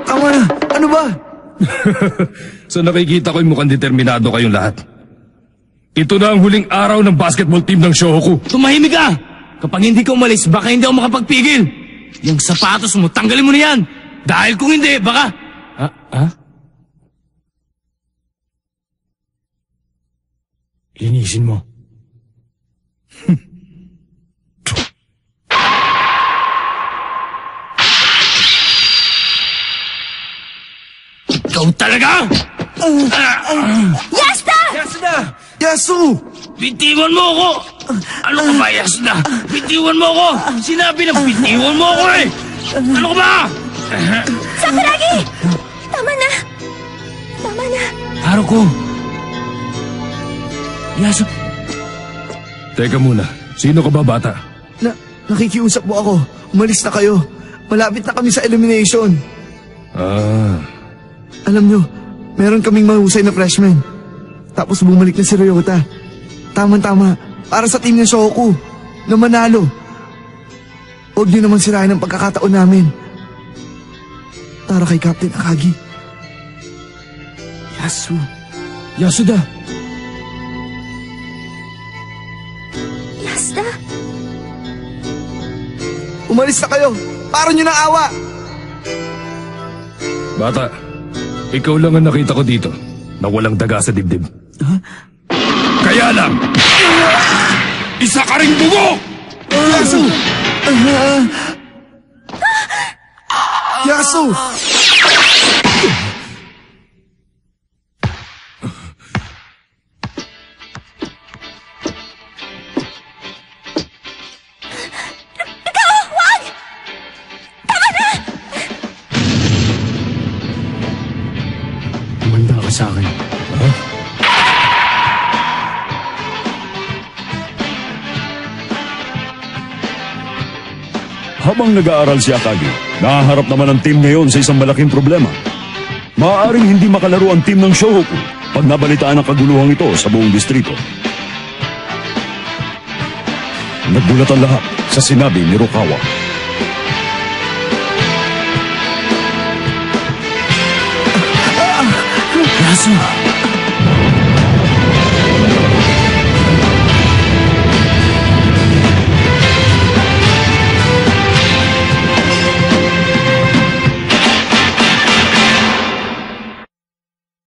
Tama na! Ano ba? Sa nakikita ko'y mukhang determinado kayong lahat. Ito na ang huling araw ng basketball team ng Shohoku. Tumahimik ka! Kapag hindi ka umalis, baka hindi ako makapagpigil. Yung sapatos mo, tanggalin mo na yan. Dahil kung hindi, baka... Linisin mo. Ikaw talaga! Yasuda! Yasuda! Yasu! Bitiwan mo ako! Ano ka ba, Yasuda? Bitiwan mo ako! Sinabi na bitiwan mo ako eh! Ano ka ba? Sakuragi! Tama na! Tama na! Haruko! Yasu... Teka muna, sino ka ba, bata? Nakikiusap mo ako. Umalis na kayo. Malapit na kami sa elimination. Alam nyo, meron kaming mahusay na freshman. Tapos bumalik na si Ryota. Tama-tama, para sa team ng Shohoku na manalo. Huwag nyo naman sirahin ang pagkakataon namin. Para kay Captain Akagi. Yasuda! Yasuda! Umalis na kayo! Para nyo ng awa! Bata, ikaw lang ang nakita ko dito na walang daga sa dibdib. Kaya lang, isa ka ring bugo! Yasu! Yasu! Umanda ka sa akin. Habang nag-aaral si Akagi, nahaharap naman ang team ngayon sa isang malaking problema. Maaaring hindi makalaro ang team ng Shohoku pag nabalitaan ang kaguluhang ito sa buong distrito. Nagbulat ang lahat sa sinabi ni Rukawa. Yasu!